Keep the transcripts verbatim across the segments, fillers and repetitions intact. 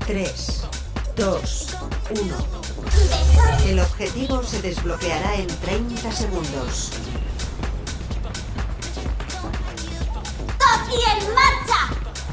tres, dos, uno. El objetivo se desbloqueará en treinta segundos. ¡Toki en marcha!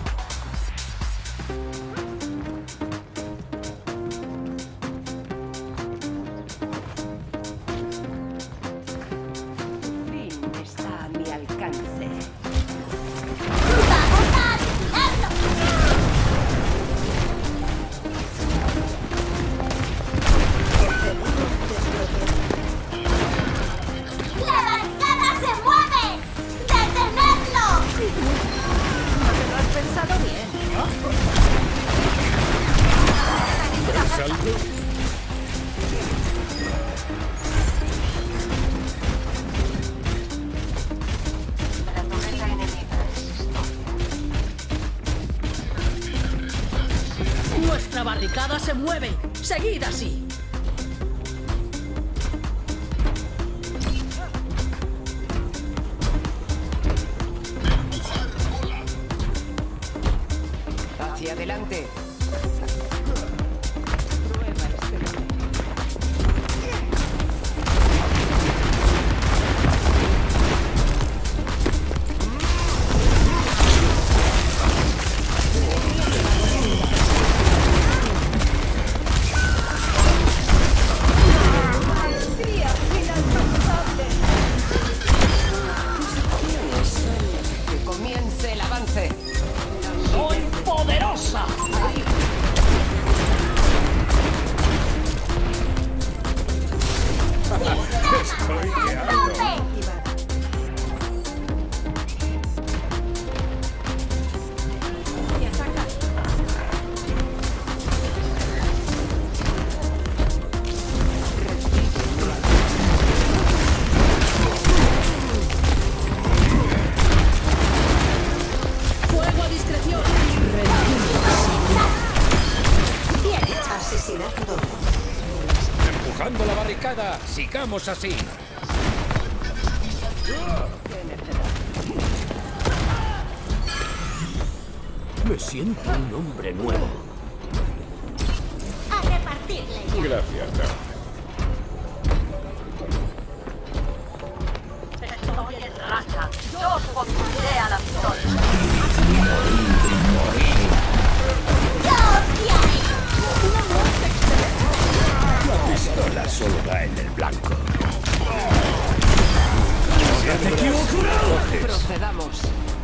¡Nuestra barricada se mueve! ¡Seguid así! Hacia adelante. ¡Soy poderosa! Estoy que ardo. ¡Fuego a discreción! Bien, asesinato doble. Empujando la barricada. Sigamos así. Me siento un hombre nuevo. A repartirle ya. Gracias, Doc. Estoy en racha. Yo os conduciré a la victoria. La pistola solo da en el blanco. Procedamos.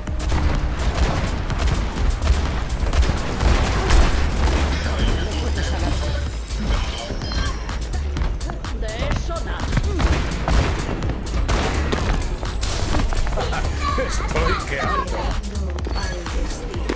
De eso nada. Estoy que ardo. Al destino.